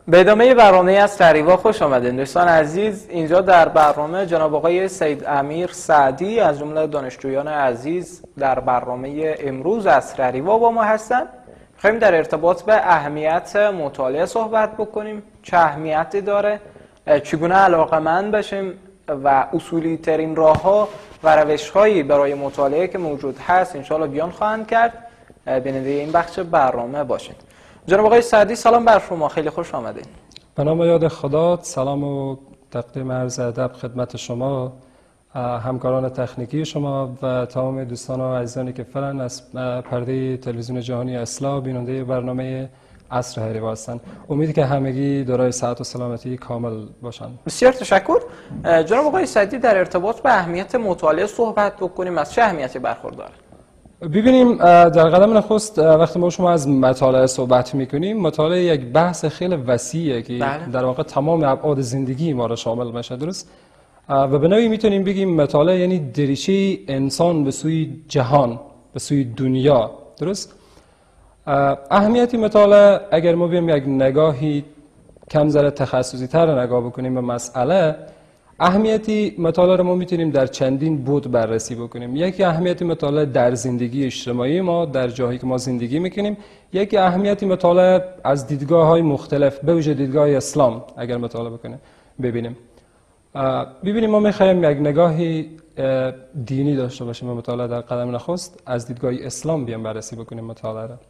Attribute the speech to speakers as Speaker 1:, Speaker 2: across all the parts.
Speaker 1: به ادامه برنامه از تریوا خوش آمدید دوستان عزیز. اینجا در برنامه جناب آقای سید امیر سعدی از جمله دانشجویان عزیز در برنامه امروز از تریوا با ما هستند. می‌خوایم در ارتباط به اهمیت مطالعه صحبت بکنیم، چه اهمیتی داره، چگونه علاقه‌مند بشیم و اصولی ترین راه‌ها و روش‌هایی برای مطالعه که موجود هست انشاءالله بیان خواهند کرد. بیننده این بخش برنامه باشید. جناب آقای سعدی سلام بر شما، خیلی خوش آمدید.
Speaker 2: به نام یاد خدا، سلام و تقدیم عرض ادب خدمت شما، همکاران تکنیکی شما و تمام دوستان و عزیزانی که فعلا از پرده تلویزیون جهانی اصلاح بیننده برنامه عصر هریوا هستند. امیدی که همگی دارای صحت و سلامتی کامل باشند.
Speaker 1: بسیار تشکر. جناب آقای سعدی در ارتباط به اهمیت مطالعه صحبت بکنیم، از چه اهمیتی برخورداره؟
Speaker 2: ببینیم در قدم نخست وقتی ما شما از مطالعه صحبت میکنیم، مطالعه یک بحث خیلی وسیعه که در واقع تمام ابعاد زندگی ما را شامل میشه، درست؟ و به نوعی میتونیم بگیم مطالعه یعنی دریچه انسان به سوی جهان، به سوی دنیا، درست؟ اهمیتی مطالعه اگر ما بیم یک نگاهی کم ذره تخصصی تر نگاه بکنیم به مسئله، اهمیتی مطالعه رو ما میتونیم در چندین بود بررسی بکنیم. یکی اهمیتی مطالعه در زندگی اجتماعی ما، در جایی که ما زندگی میکنیم. یکی اهمیتی مطالعه از دیدگاه های مختلف، به ویژه دیدگاه اسلام اگر مطالعه ببینیم. ببینیم ما میخوایم یک نگاهی دینی داشته باشیم و مطالعه در قدم نخست از دیدگاه اسلام بیام بررسی بکنیم مطالعه را.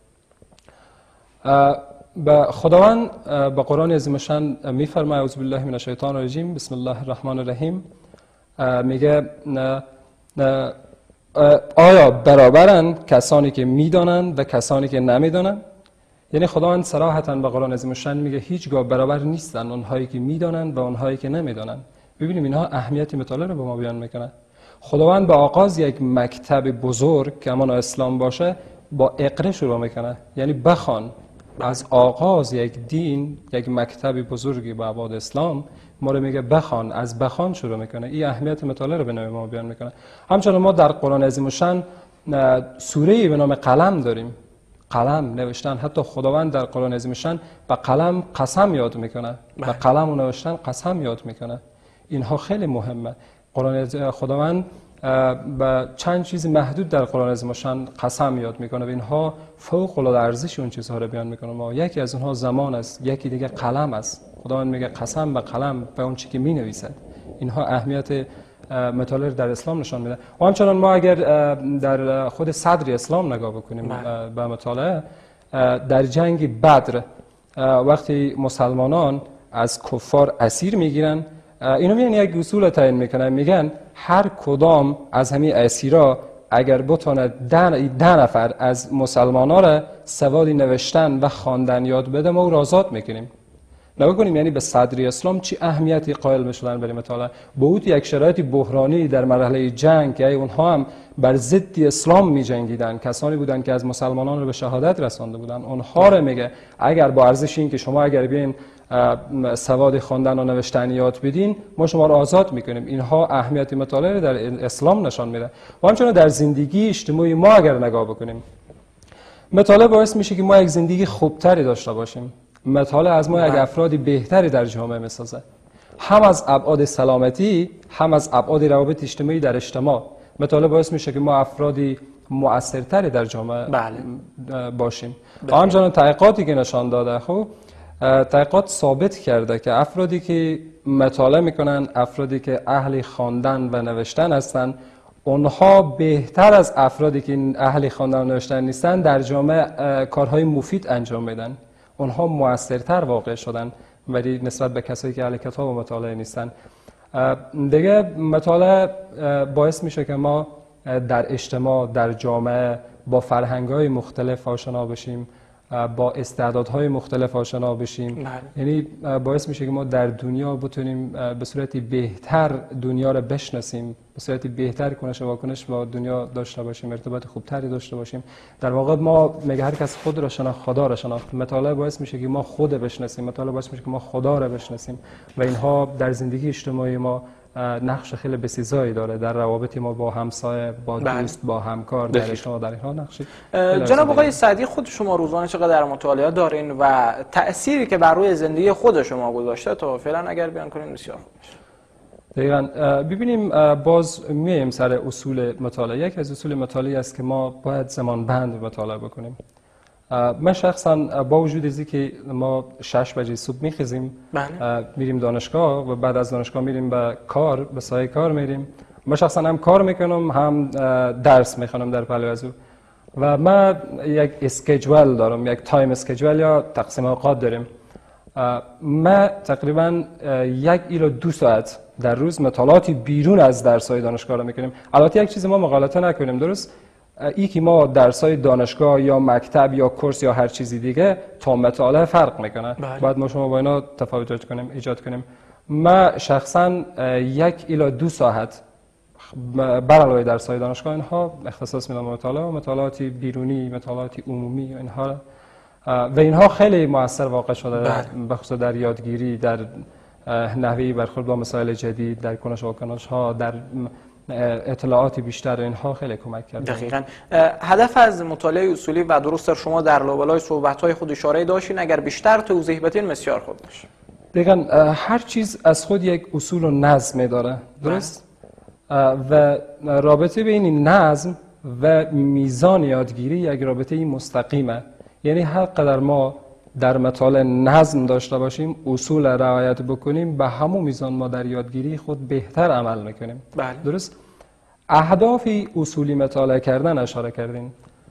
Speaker 2: به خداوند به قرآن عظیم شان میفرماید اعوذ بالله من الشیطان الرجیم بسم الله الرحمن الرحیم، میگه آیا برابرن کسانی که میدانند و کسانی که نمیدانند؟ یعنی خداوند صراحتاً به قرآن عظیم شان میگه هیچگاه برابر نیستن اونهایی که میدانند و اونهایی که نمیدانند. ببینیم اینها اهمیت مطالعه رو به ما بیان میکنه. خداوند به آغاز یک مکتب بزرگ که همان اسلام باشه با اقرا شروع میکنه، یعنی بخوان. از آغاز یک دین، یک مکتب بزرگی به ابعاد اسلام ما رو میگه بخوان، از بخوان شروع میکنه. این اهمیت مطالعه رو به نوع ما بیان میکنه. همچنان ما در قرآن عظیم الشان سوره‌ای به نام قلم داریم، قلم نوشتن. حتی خداوند در قرآن عظیم الشان به قلم قسم یاد میکنه، به قلم و نوشتن قسم یاد میکنه. اینها خیلی مهمه. خداوند با چند چیز محدود در قرآن عظیم الشان قسم یاد میکنه و اینها فوق العاده ارزش اون چیزها رو بیان میکنه. ما یکی از اونها زمان است، یکی دیگه قلم است. خداوند میگه قسم به قلم و اون چیزی که مینویسد. اینها اهمیت مطالعه در اسلام نشان میده. و همچنان ما اگر در خود صدر اسلام نگاه بکنیم به مطالعه، در جنگ بدر وقتی مسلمانان از کفار اسیر میگیرن، اینا میان یک اصول تعیین میکنن، میگن هر کدام از همین اسیرا اگر بتونه 10 نفر از مسلمانان را سواد نوشتن و خواندن یاد بده، ما او را آزاد میکنیم. نگاه کنیم یعنی به صدر اسلام چی اهمیتی قائل میشدن برای مطالعه. بود یک شرایط بحرانی در مرحله جنگ که اونها هم بر ضد اسلام میجنگیدن، کسانی بودن که از مسلمانان رو به شهادت رسانده بودن. اونها رو میگه اگر با ارزش این که شما اگر بیاین سواد خواندن و نوشتن یاد بدین، ما شما رو آزاد میکنیم. اینها اهمیت مطالعه در اسلام نشان میده. و همچنین در زندگی اجتماعی ما اگر نگاه بکنیم، مطالعه باعث میشه که ما یک زندگی خوبتری داشته باشیم. مطالعه از ما یک افرادی بهتری در جامعه میسازه، هم از ابعاد سلامتی، هم از ابعاد روابط اجتماعی در اجتماع. مطالعه باعث میشه که ما افرادی مؤثرتری در جامعه باشیم. و همچنین تحقیقاتی که نشان داده، خب تحقیقات ثابت کرده که افرادی که مطالعه میکنن، افرادی که اهل خواندن و نوشتن هستن، اونها بهتر از افرادی که اهل خواندن و نوشتن نیستن در جامعه کارهای مفید انجام میدن. اونها مؤثرتر واقع شدن ولی نسبت به کسایی که اهل کتاب و مطالعه نیستن. دیگه مطالعه باعث میشه که ما در اجتماع، در جامعه با فرهنگ‌های مختلف آشنا بشیم، با استعدادهای مختلف آشنا بشیم. یعنی باعث میشه که ما در دنیا بتونیم به صورتی بهتر دنیا رو بشناسیم، به صورتی بهتر کنش و واکنش با دنیا داشته باشیم، ارتباط خوبتری داشته باشیم. در واقع ما میگه هر کس خود را شناخت خدا را شناخت. مطالعه باعث میشه که ما خود بشناسیم، مطالعه باعث میشه که ما خدا را بشناسیم و اینها در زندگی اجتماعی ما نقش خیلی بسیاری داره در روابط ما با همسایه، با دوست، با همکار، در اجتماع، در اینها نقشی.
Speaker 1: جناب آقای سعدی، خود شما روزانه چقدر در مطالعه دارین و تأثیری که بر روی زندگی خود شما گذاشته تا فعلا اگر بیان کنین بسیار خوب میشه.
Speaker 2: دقیقاً. ببینیم باز میایم سر اصول مطالعه. یک از اصول مطالعه است که ما باید زمان بند مطالعه بکنیم. من شخصا با وجود از اینکه ما 6 بجه صبح میخیزیم، میریم دانشگاه و بعد از دانشگاه میریم به کار، به سایه کار میریم. من شخصا هم کار میکنم هم درس میخونم در پهلو از او و من یک اسکیجول دارم، یک تایم اسکیجول یا تقسیم اوقات داریم. ما تقریبا 1 الی 2 ساعت در روز مطالعاتی بیرون از درس‌های دانشگاه را میکنیم. البته یک چیز ما مغالطه نکنیم، درست؟ ای که ما درس‌های دانشگاه یا مکتب یا کورس یا هر چیزی دیگه تا مطالعه فرق میکنه. باید ما شما با اینا تفاوت ایجاد کنیم. ما شخصا 1 الی 2 ساعت بر علاوه درس‌های دانشگاه اینها اختصاص میدم مطالعه و مطالعاتی بیرونی، مطالعاتی عمومی و اینها و اینها خیلی موثر واقع شده، بخصوص در یادگیری، در نحوه برخورد با مسائل جدید، در کنش و واکنش ها، در اطلاعات بیشتر، اینها خیلی کمک کرده.
Speaker 1: دقیقاً. هدف از مطالعه اصولی و درست شما در لابلای صحبت‌های خود اشاره داشتین، اگر بیشتر توضیح بدین بسیار خوب میشه.
Speaker 2: دقیقاً. هر چیز از خود یک اصول و نظم داره، درست؟ و رابطه بین نظم و میزان یادگیری یک رابطه مستقیمه. یعنی هر قدر ما در مطالعه نظم داشته باشیم، اصول رعایت بکنیم، به همون میزان ما در یادگیری خود بهتر عمل میکنیم. درست؟ اهداف اصولی مطالعه کردن اشاره کردین.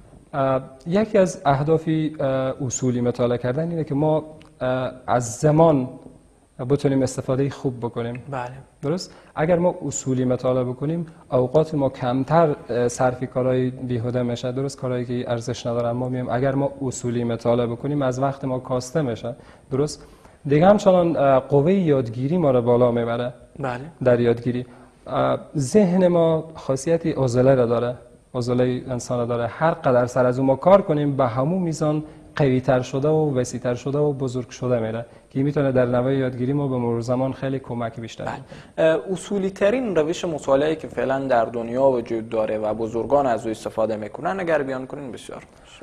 Speaker 2: یکی از اهداف اصولی مطالعه کردن اینه که ما از زمان بتونیم استفاده خوب بکنیم. درست؟ اگر ما اصولی مطالعه بکنیم، اوقات ما کمتر صرف کارهای بیهوده میشه، درست؟ کارهایی که ارزش ندارن ما میایم. اگر ما اصولی مطالعه بکنیم، از وقت ما کاسته میشه، درست؟ دیگه همچنان قوه یادگیری ما رو بالا میبره. در یادگیری ذهن ما خاصیت عضله را داره، عضله انسان داره. هر قدر سر از اون ما کار کنیم، به همون میزان قوی تر شده و وسیع تر شده و بزرگ شده میره که میتونه در نوع یادگیری ما به مرور زمان خیلی کمک بیشتر.
Speaker 1: اصولی ترین روش مطالعه که فعلا در دنیا وجود داره و بزرگان از او استفاده میکنن اگر بیان کنین بسیار.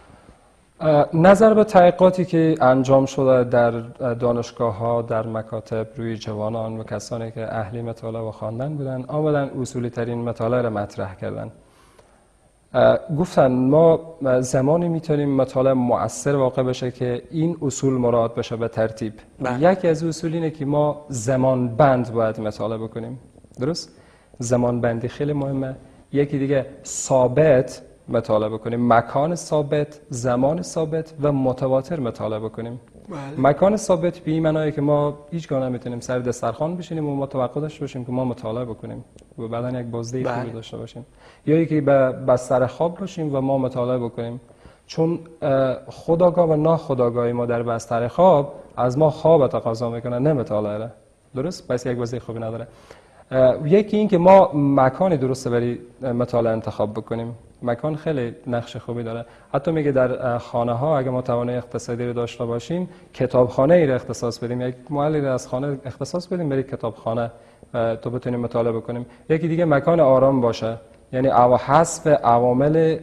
Speaker 2: نظر به تحقیقاتی که انجام شده در دانشگاه ها، در مکاتب، روی جوانان و کسانی که اهل مطالعه و خواندن بودن، آمدن اصولی ترین مطالعه را مطرح کردن. گفتن ما زمانی میتونیم مطالعه مؤثر واقع بشه که این اصول مراد بشه به ترتیب. یکی از اصول اینه که ما زمان بند باید مطالعه بکنیم، درست؟ زمان بندی خیلی مهمه. یکی دیگه ثابت مطالعه بکنیم، مکان ثابت، زمان ثابت و متواتر مطالعه بکنیم. مکان ثابت به این معنیه که ما هیچگاه نمیتونیم سر دسترخوان بشینیم و ما توقع داشته باشیم که ما مطالعه بکنیم و بعداً یک بازده خوبی داشته باشیم، یا اینکه به بستر خواب باشیم و ما مطالعه بکنیم. چون خودآگاه و ناخودآگاه ما در بستر خواب از ما خواب تقاضا میکنه، نه مطالعه. درست؟ پس یک بازده خوبی نداره. یکی این که ما مکان درست برای مطالعه انتخاب بکنیم. مکان خیلی نقش خوبی داره. حتی میگه در خانه ها اگه ما توانایی اقتصادی رو داشته باشیم، کتابخانه ای رو اختصاص بدیم، یک محلی رو از خانه اختصاص بدیم برای کتابخانه تو بتونیم مطالعه بکنیم. یکی دیگه مکان آرام باشه، یعنی حذف عوامل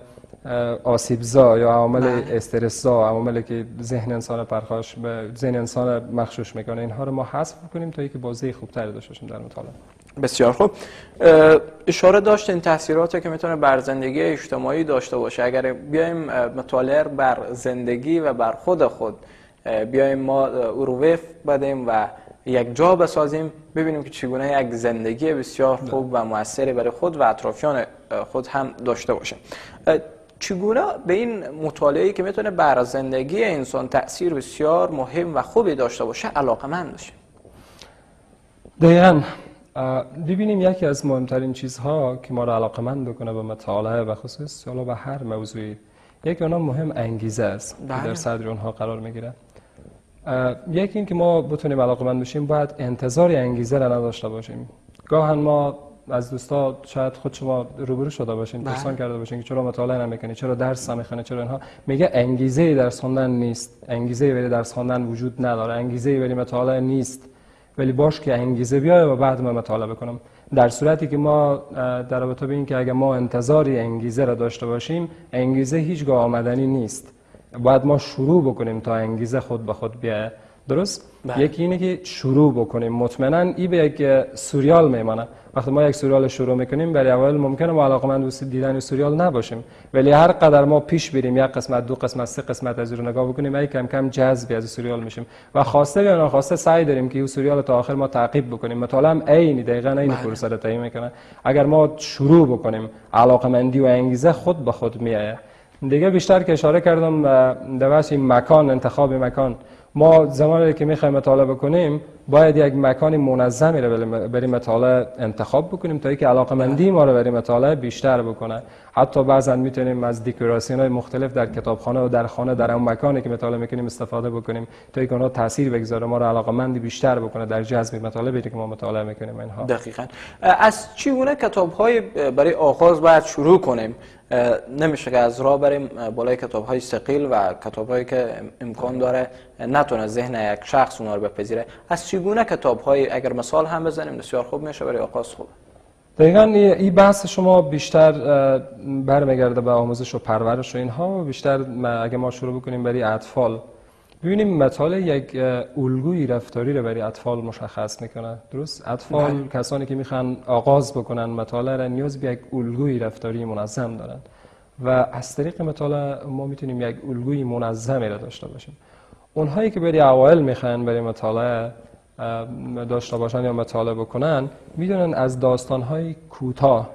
Speaker 2: آسیبزا یا عوامل استرسزا، عواملی که ذهن انسان پرخاش به ذهن انسان مخشوش میکنه، اینها رو ما حذف کنیم تا اینکه بازده خوبتری داشته باشیم در مطالعه.
Speaker 1: بسیار خوب. اشاره داشتین تاثیراتی که میتونه بر زندگی اجتماعی داشته باشه. اگر بیایم مطالعه بر زندگی و بر خود بیایم ما ارویف بدیم و یک جا بسازیم، ببینیم که چگونه یک زندگی بسیار خوب و موثری برای خود و اطرافیان خود هم داشته باشه. چگونه به این مطالعه‌ای که میتونه بر زندگی انسان تأثیر بسیار مهم و خوبی داشته باشه علاقه‌مند بشیم؟
Speaker 2: دقیقاً. ببینیم یکی از مهمترین چیزها که ما را علاقه‌مند بکنه به مطالعه و خصوص حالا به هر موضوعی، یکی اونها مهم انگیزه است که در صدر اونها قرار میگیره. یکی این که ما بتونیم علاقه‌مند بشیم باید انتظار انگیزه را نداشته باشیم. گاهن ما از دوستا شاید خود شما روبرو شده باشین، پرسان کرده باشین که چرا مطالعه نمیکنی، چرا درس نمیخونی، چرا اینها. میگه انگیزه درس خوندن نیست، انگیزه برای درس خوندن وجود نداره، انگیزه برای مطالعه نیست. ولی باش که انگیزه بیاید و بعد من مطالعه بکنم. در صورتی که ما در رابطه به این که اگر ما انتظاری انگیزه را داشته باشیم، انگیزه هیچگاه آمدنی نیست. باید ما شروع بکنیم تا انگیزه خود به خود بیاید. درست؟ یکی اینه که شروع بکنیم. مطمئنا این به یک سریال میمانه. وقتی ما یک سریال شروع میکنیم، برای اول ممکنه ما علاقمند به دیدن سریال نباشیم، ولی هر قدر ما پیش بریم، یک قسمت، دو قسمت، سه قسمت از رو نگاه بکنیم، ای کم کم جذب از سریال میشیم و خواسته یا ناخواسته سعی داریم که این سریال تا آخر ما تعقیب بکنیم. مطالعه هم دقیقاً این پروسه رو طی میکنه. اگر ما شروع بکنیم، علاقمندی و انگیزه خود به خود میاد. دیگه بیشتر که اشاره کردم در بحث مکان، انتخاب مکان، ما زمانی که میخوایم مطالعه بکنیم باید یک مکان منظمی رو برای مطالعه انتخاب بکنیم تا اینکه علاقمندی ما رو برای مطالعه بیشتر بکنه. حتی بعضا میتونیم از دکوراسیون‌های مختلف در کتابخانه و در خانه در اون مکانی که مطالعه میکنیم استفاده بکنیم تا اینکه اونها تاثیر بگذاره، ما رو علاقمندی بیشتر بکنه در جذب مطالبی که ما مطالعه میکنیم. اینها
Speaker 1: دقیقاً. از چگونه کتاب‌های برای آغاز باید شروع کنیم؟ نمیشه که از راه بریم بالای کتاب‌های ثقیل و کتاب‌هایی که امکان داره نتونه ذهن یک شخص اونها رو بپذیره. از چگونه کتاب‌های، اگر مثال هم بزنیم بسیار خوب میشه برای آغاز خوب.
Speaker 2: دقیقاً این بحث شما بیشتر برمیگرده به آموزش و پرورش و اینها و بیشتر اگه ما شروع بکنیم برای اطفال، ببینیم مطالعه یک الگوی رفتاری رو برای اطفال مشخص میکنه. درست؟ اطفال کسانی که میخوان آغاز بکنن مطالعه را نیاز به یک الگوی رفتاری منظم دارن و از طریق مطالعه ما میتونیم یک الگوی منظمی را داشته باشیم. اونهایی که برای اوایل میخوان برای مطالعه داشته باشن یا مطالعه بکنن، میدونن از داستان‌های کوتاه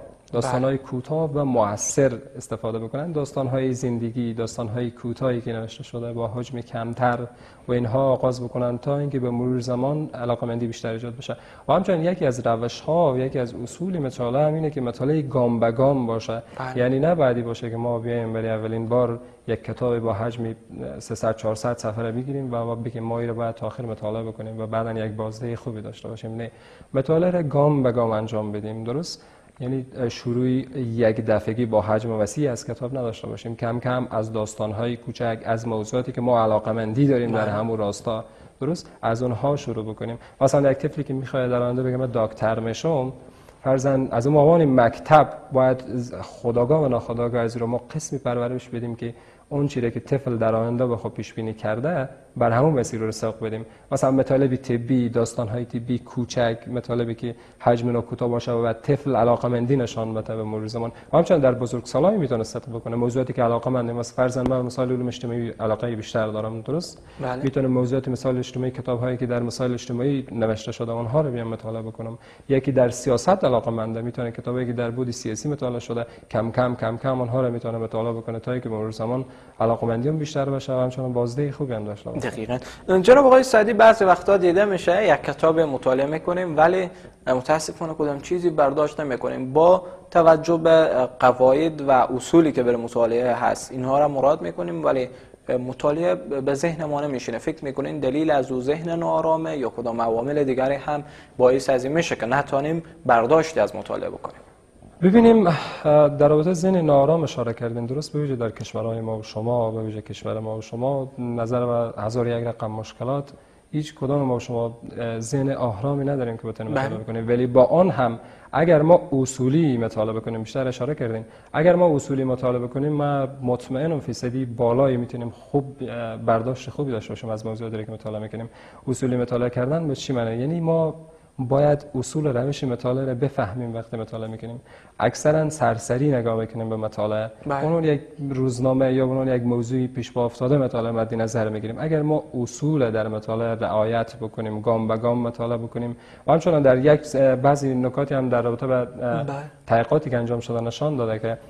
Speaker 2: و مؤثر استفاده بکنن. داستان‌های زندگی، داستان‌های کوتاهی که نوشته شده با حجم کمتر و اینها آغاز بکنن تا اینکه به مرور زمان علاقمندی بیشتر ایجاد بشه. و همچنین یکی از روش‌ها و یکی از اصول مطالعه اینه که مطالعه گام به گام باشه. یعنی نه بعدی باشه که ما بیایم برای اولین بار یک کتاب با حجم 300 400 صفحه رو بگیریم و بگیم ما این رو باید تا آخر مطالعه بکنیم و بعداً یک بازده خوبی داشته باشیم. نه، مطالعه رو گام به گام انجام بدیم. درست؟ یعنی شروعی یک دفعگی با حجم وسیع از کتاب نداشته باشیم. کم کم از داستان‌های کوچک، از موضوعاتی که ما علاقمندی داریم در همون راستا، درست، از اونها شروع بکنیم. مثلا یک طفلی که میخواد در آینده بگه من دکتر میشم، فرضاً از اون عنوان مکتب باید خودآگاه و ناخودآگاه از رو ما قسمی پرورش بدیم که اون چیزی که طفل در آینده به خود پیش بینی کرده بر همون مسیر رو ساق بدیم. مثلا مطالب طبی، داستان‌های طبی کوچک، مطالبی که حجم کوتاه باشه و طفل علاقمندی نشان بده به مرور زمان. همچنین در بزرگسالان میتونه استفاده بکنه موضوعاتی که علاقمند، مثلا فرضاً من مسائل علوم اجتماعی علاقه بیشتر دارم، درست؟ میتونه موضوعات مثال اجتماعی، کتاب‌هایی که در مسائل اجتماعی نوشته شده اونها رو بیام مطالعه بکنم. یکی در سیاست علاقمنده، میتونه کتابی که در بود سیاسی مطالعه شده کم کم اونها رو میتونه مطالعه بکنه تا اینکه به مرور زمان علاقمندی بیشتر بشه و همچنین بازده خوبی هم داشته باشه.
Speaker 1: دقیقاً. جناب آقای سعدی، بعضی وقتا دیده میشه یک کتاب مطالعه میکنیم ولی متاسفانه کدام چیزی برداشت نمیکنیم. با توجه به قواعد و اصولی که برای مطالعه هست اینها را مراد میکنیم ولی مطالعه به ذهن ما نمیشینه. فکر میکنین دلیل از او ذهن ناآرامه یا کدام عوامل دیگری هم باعث از این میشه که نتونیم برداشتی از مطالعه بکنیم؟
Speaker 2: ببینیم در رابطه ذهن ناآرام اشاره کردین، درست؟ به ویژه در کشورهای ما و شما، به ویژه کشور ما و شما، نظر به هزار یک رقم مشکلات، هیچ کدام ما و شما ذهن آرامی نداریم که بتونیم مطالعه بکنیم. ولی با آن هم اگر ما اصولی مطالعه بکنیم، بیشتر اشاره کردین، اگر ما اصولی مطالعه بکنیم، ما مطمئنم فیصدی بالایی میتونیم خوب برداشت خوبی داشته باشیم از موضوعاتی که مطالعه میکنیم. اصولی مطالعه کردن به چی معنی؟ یعنی ما باید اصول روش مطالعه را بفهمیم وقتی مطالعه میکنیم. اکثرا سرسری نگاه میکنیم به مطالعه، اون یک روزنامه یا اون یک موضوعی پیش پا افتاده مطالعه مد نظر میگیریم. اگر ما اصول در مطالعه رعایت بکنیم، گام به گام مطالعه بکنیم و همچنین در یک بعضی نکاتی هم در رابطه با تحقیقاتی که انجام شده نشان داده که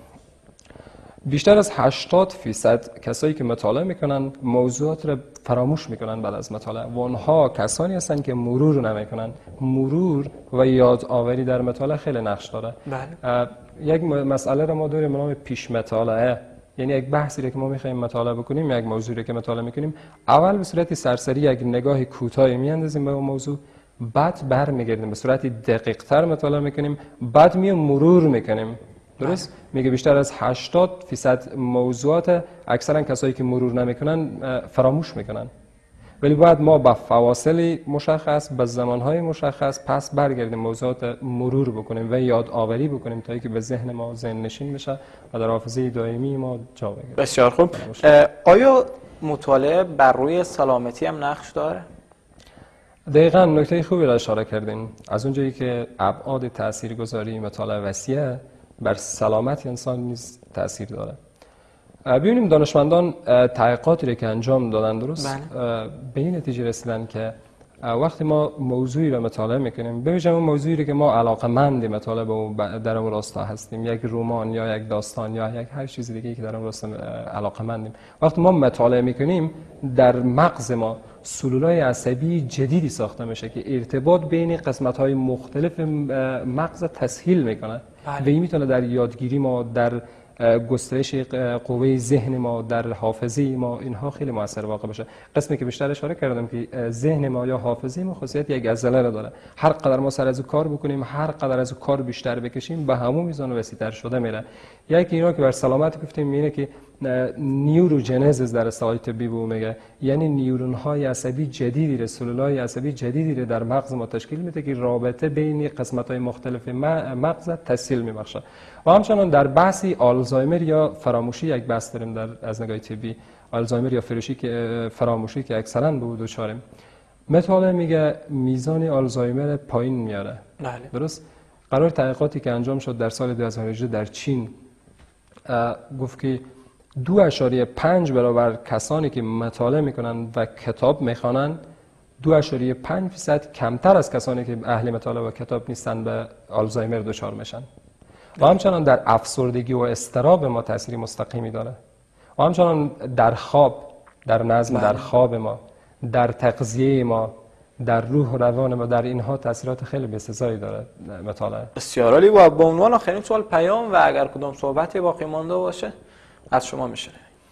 Speaker 2: بیشتر از 80% کسایی که مطالعه میکنن موضوعات رو فراموش میکنن بعد از مطالعه و اونها کسانی هستن که مرور نمیکنن. مرور و یادآوری در مطالعه خیلی نقش داره. یک مسئله رو ما داریم به نام پیش مطالعه، یعنی یک بحثی رو که ما میخوایم مطالعه بکنیم، یک موضوعی رو که مطالعه میکنیم، اول به صورت سرسری یک نگاه کوتاهی میاندازیم به اون موضوع، بعد برمیگردیم به صورت دقیق تر مطالعه میکنیم، بعد میایم مرور میکنیم. درست؟ میگه بیشتر از 80% موضوعات اکثرا کسایی که مرور نمیکنن فراموش میکنن. ولی باید ما با فواصل مشخص به زمانهای مشخص پس برگردیم موضوعات مرور بکنیم و یادآوری بکنیم تا اینکه به ذهن ما ذهن نشین بشه و در حافظه دائمی ما جا بگیره.
Speaker 1: بسیار خوب. آیا مطالعه بر روی سلامتی هم نقش داره؟
Speaker 2: دقیقاً نکته خوبی را اشاره کردین. از اونجایی که ابعاد تاثیرگذاری مطالعه وسیعه، بر سلامت انسان نیز تاثیر داره. ببینیم دانشمندان تحقیقاتی را که انجام دادن درست به این نتیجه رسیدن که وقتی ما موضوعی را مطالعه میکنیم، ببینیم اون موضوعی را که ما علاقه‌مند مطالعه به در اون راستا هستیم، یک رمان یا یک داستان یا یک هر چیز دیگه که در اون راستا علاقه‌مندیم، وقتی ما مطالعه میکنیم در مغز ما سلولای عصبی جدیدی ساخته میشه که ارتباط بین قسمت‌های مختلف مغز تسهیل میکنه و این میتونه در یادگیری ما، در گسترش قوه ذهن ما، در حافظه ما، اینها خیلی موثر واقع بشه. قسمی که بیشتر اشاره کردم که ذهن ما یا حافظه ما خاصیت یک عضله را داره. هر قدر ما سر از کار بکنیم، هر قدر از کار بیشتر بکشیم، به همون میزان وسیع‌تر شده میره. یکی اینا که بر سلامت گفتیم اینه که نیوروژنز در اصطلاح طبی بو میگه، یعنی نیورون های عصبی جدیدی، سلولای عصبی جدیدی در مغز ما تشکیل میده که رابطه بین قسمت های مختلف مغز تسهیل میبخشه. و همچنان در بحثی آلزایمر یا فراموشی یک بحث داریم در از نگاه طبی، آلزایمر یا فراموشی که اکثرا به اون دچاریم. مطالعه میگه میزان آلزایمر پایین میاره. درست؟ قرار تحقیقاتی که انجام شد در سال 2018 در چین گفت که 2.5 برابر کسانی که مطالعه میکنن و کتاب میخوانن 2.5% کمتر از کسانی که اهل مطالعه و کتاب نیستن به آلزایمر دچار میشن. و همچنان در افسردگی و اضطراب ما تأثیر مستقیمی داره. و همچنان در خواب، در نظم در خواب ما، در تغذیه ما، در روح و روان ما، در اینها تاثیرات خیلی بسزایی داره مطالعه.
Speaker 1: بسیار عالی. و به عنوان آخرین سوال پیام و اگر کدام صحبتی باقی مانده باشه از شما میشه.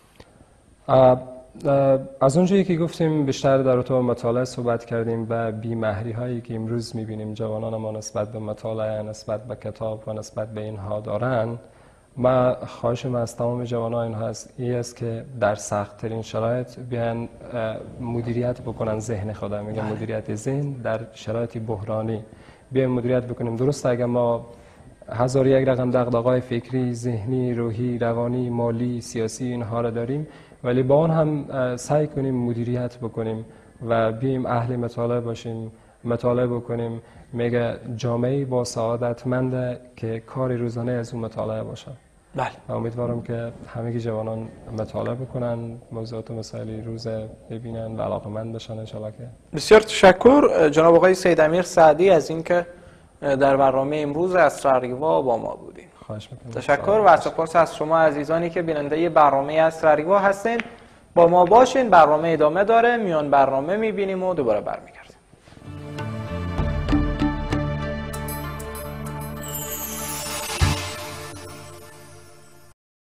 Speaker 2: از اونجایی که گفتیم بیشتر در اتاق مطالعه صحبت کردیم و بی‌مهری هایی که امروز میبینیم جوانان ما نسبت به مطالعه، نسبت به کتاب و نسبت به اینها دارن، ما خواهشم از تمام جوانان این است که در سخت ترین شرایط بیان مدیریت بکنن ذهن خود. میگم مدیریت ذهن در شرایط بحرانی بیان مدیریت بکنیم. درسته اگر ما هزار یک رقم دغدغه‌های فکری، ذهنی، روحی، روانی، مالی، سیاسی اینها را داریم، ولی با آن هم سعی کنیم مدیریت بکنیم و بیایم اهل مطالعه باشیم، مطالعه بکنیم. میگه جامعه با سعادتمند که کار روزانه از اون مطالعه باشه.
Speaker 1: بله.
Speaker 2: و امیدوارم که همه جوانان مطالعه بکنن، موضوعات مسائلی روز ببینن و علاقه‌مند بشن ان شاءالله. که
Speaker 1: بسیار تشکر جناب آقای سید امیر سعدی از اینکه در برنامه امروز اسرارریوا با ما بودین.
Speaker 2: خواهش می‌کنم.
Speaker 1: تشکر و سپاس از شما عزیزانی که بیننده برنامه اسرارریوا هستین. با ما باشین، برنامه ادامه داره، میان برنامه میبینیم و دوباره برمیگردیم.